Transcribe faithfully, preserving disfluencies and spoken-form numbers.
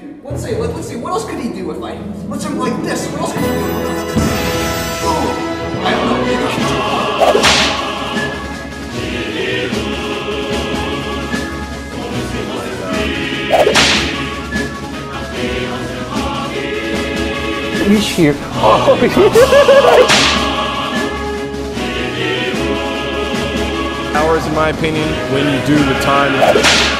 Let's see, let, let's see, what else could he do if I, let's say like this, what else could he do? Oh, I don't know, maybe I should He's here. Oh, hours, in my opinion, when you do the time.